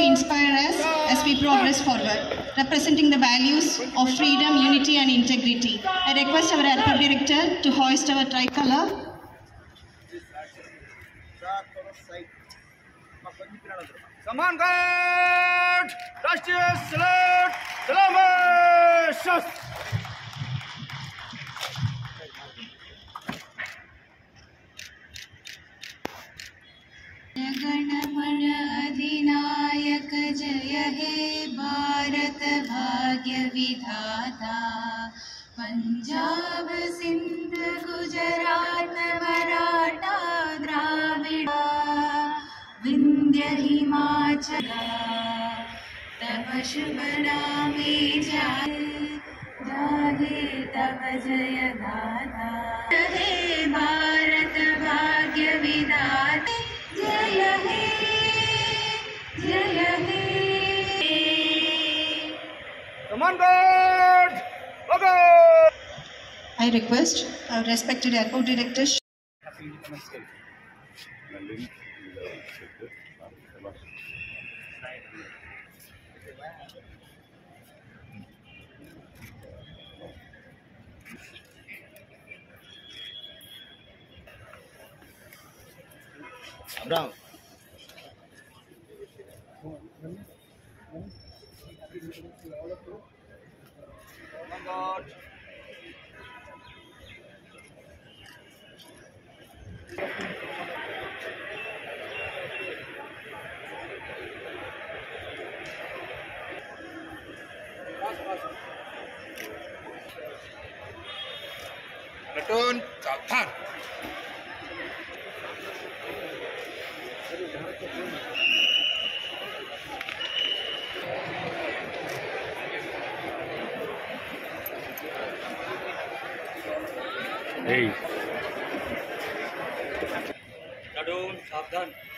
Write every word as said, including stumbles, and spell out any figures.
inspire us as we progress forward, representing the values of freedom, unity and integrity. I request our airport director to hoist our tricolor. Saman Guard! Rashtriya Salute! Salaam Shast! गणमन अधिनायक जय हे भारत भाग्य विधाता पंजाब सिंध गुजरात मराठा द्राविड़ विंध्य हिमाचल तब शुभ नामे जाहे जाहे तब जय गाथा हे भारत भाग्य विधाता जय हे जय हे Saman Guard! Logo! I request our respected airport director. Happy Independence Day. Brown. Come on. Platoon, Saudhan. Hey. Platoon, Saudhan.